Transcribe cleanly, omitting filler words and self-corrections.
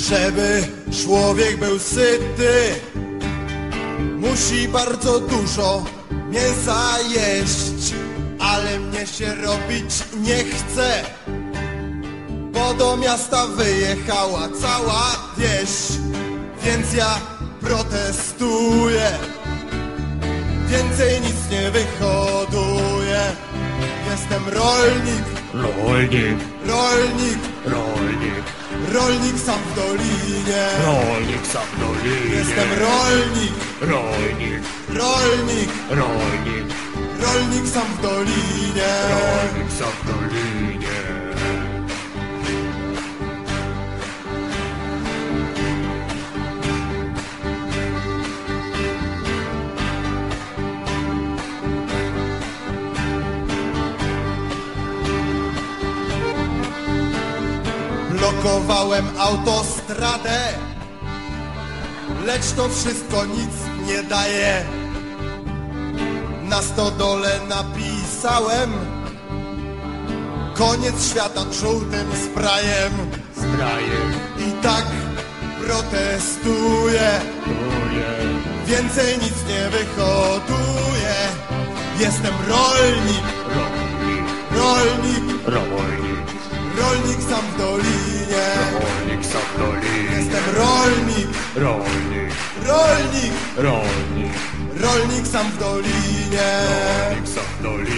Żeby człowiek był syty, musi bardzo dużo mięsa jeść. Ale mnie się robić nie chce, bo do miasta wyjechała cała wieś. Więc ja protestuję, więcej nic nie wyhoduję. Jestem rolnik, Rolnik, rolnik, rolnik, rolnik sam w dolinie. rolnik sam w dolinie. Jestem rolnik, Rolnik, rolnik, rolnik, rolnik sam w dolinie. rolnik sam w dolinie. Blokowałem autostradę, lecz to wszystko nic nie daje. Na stodole napisałem: koniec świata żółtym sprayem. Sprajem, I tak protestuję, więcej nic nie wyhoduję. Jestem rolnik, rolnik, rolnik, rolnik, rolnik sam w dolinie. rolnik sam w dolinie. Jestem rolnik, Rolnik, rolnik, rolnik, rolnik sam w dolinie. rolnik sam w dolinie.